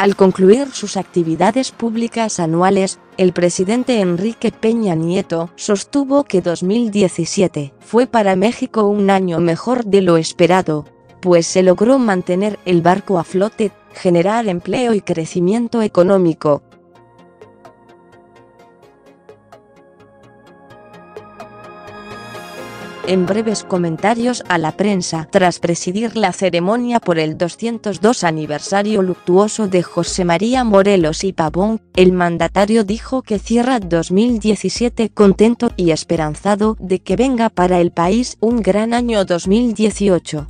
Al concluir sus actividades públicas anuales, el presidente Enrique Peña Nieto sostuvo que 2017 fue para México un año mejor de lo esperado, pues se logró mantener el barco a flote, generar empleo y crecimiento económico. En breves comentarios a la prensa tras presidir la ceremonia por el 202 aniversario luctuoso de José María Morelos y Pavón, el mandatario dijo que cierra 2017 contento y esperanzado de que venga para el país un gran año 2018.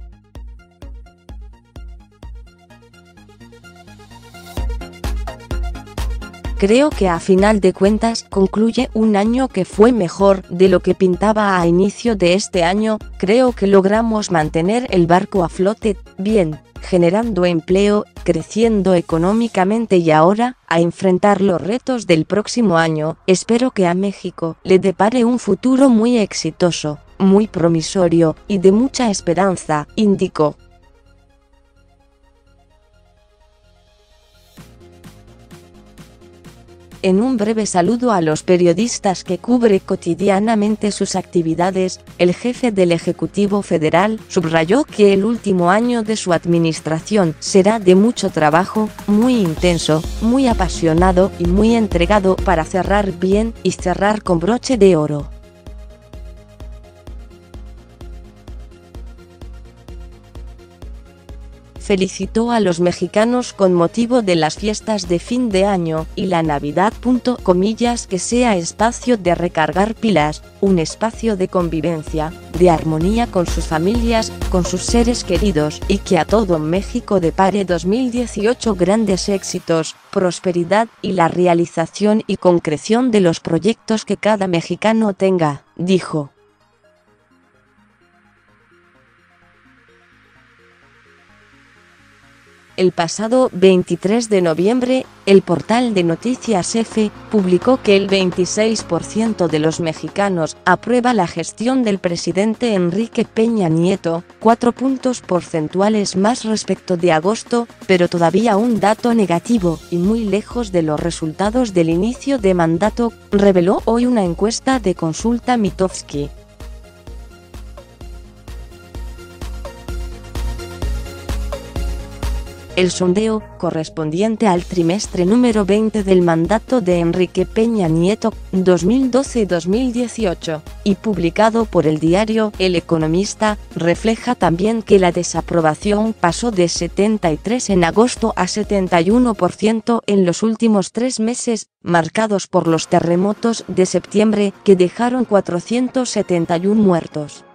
Creo que a final de cuentas concluye un año que fue mejor de lo que pintaba a inicio de este año. Creo que logramos mantener el barco a flote bien, generando empleo, creciendo económicamente y ahora, a enfrentar los retos del próximo año. Espero que a México le depare un futuro muy exitoso, muy promisorio y de mucha esperanza, indicó. En un breve saludo a los periodistas que cubre cotidianamente sus actividades, el jefe del Ejecutivo Federal subrayó que el último año de su administración será de mucho trabajo, muy intenso, muy apasionado y muy entregado para cerrar bien y cerrar con broche de oro. Felicitó a los mexicanos con motivo de las fiestas de fin de año y la Navidad. Que sea espacio de recargar pilas, un espacio de convivencia, de armonía con sus familias, con sus seres queridos y que a todo México depare 2018 grandes éxitos, prosperidad y la realización y concreción de los proyectos que cada mexicano tenga, dijo. El pasado 23 de noviembre, el portal de Noticias F publicó que el 26% de los mexicanos aprueba la gestión del presidente Enrique Peña Nieto, 4 puntos porcentuales más respecto de agosto, pero todavía un dato negativo y muy lejos de los resultados del inicio de mandato, reveló hoy una encuesta de Consulta Mitofsky. El sondeo, correspondiente al trimestre número 20 del mandato de Enrique Peña Nieto, 2012-2018, y publicado por el diario El Economista, refleja también que la desaprobación pasó de 73% en agosto a 71% en los últimos 3 meses, marcados por los terremotos de septiembre, que dejaron 471 muertos.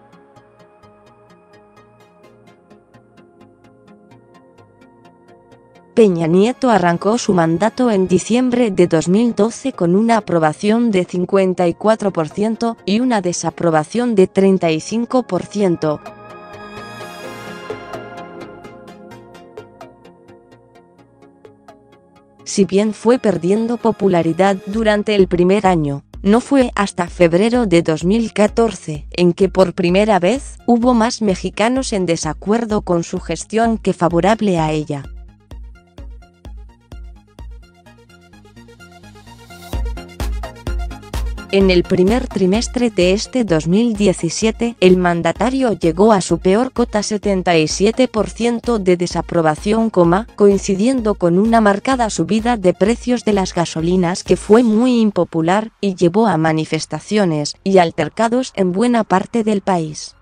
Peña Nieto arrancó su mandato en diciembre de 2012 con una aprobación de 54% y una desaprobación de 35%. Si bien fue perdiendo popularidad durante el primer año, no fue hasta febrero de 2014 en que por primera vez hubo más mexicanos en desacuerdo con su gestión que favorable a ella. En el primer trimestre de este 2017, el mandatario llegó a su peor cota 77% de desaprobación, coincidiendo con una marcada subida de precios de las gasolinas que fue muy impopular y llevó a manifestaciones y altercados en buena parte del país.